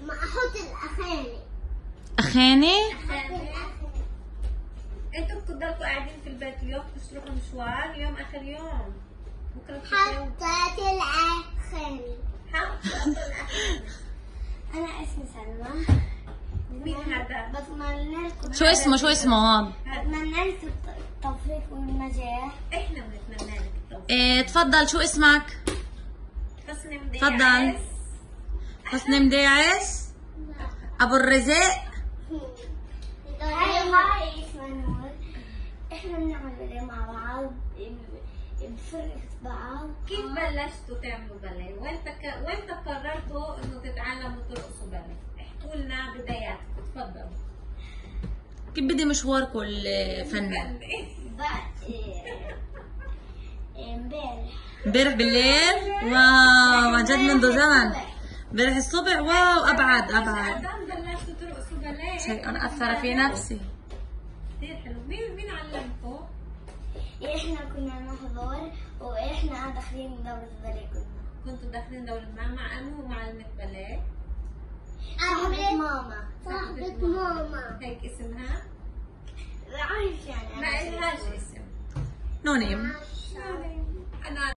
ما احط الاغاني. اخاني؟ انتوا بتضلوا قاعدين في البيت اليوم، مش تروحوا مشوار؟ اليوم اخر يوم، بكره حطت الاغاني. حطت الاغاني. انا اسمي سلمى. مين هذا؟ بتمنى لكم شو اسمه هذا؟ بتمنى لكم التوفيق والنجاح. احنا بنتمنى لك التوفيق. إيه تفضل، شو اسمك؟ حسني مديعس. تفضل. حسني مديعس؟ ابو الرزق؟ هاي اسمها نور. احنا بنعمل مع بعض بفرقة بعض. كيف بلشتوا تعملوا باليه؟ وين قررتوا انه تتعلموا ترقصوا باليه؟ احكوا لنا بداياتكم، تفضلوا. كيف بدي مشواركم الفني؟ امبارح بالليل؟ واو عن جد منذ زمن. امبارح الصبح؟ واو ابعد. بلشتوا ترقصوا باليه؟ شيء اثر في نفسي. كثير حلو. مين علمكم؟ احنا كنا نحضر واحنا داخلين دورة باليه. كنتوا داخلين دورة مع انو معلمة باليه؟ صاحبة ماما. هيك اسمها؟ عارف يعني ما إلهاش اسم. نونيم. أنا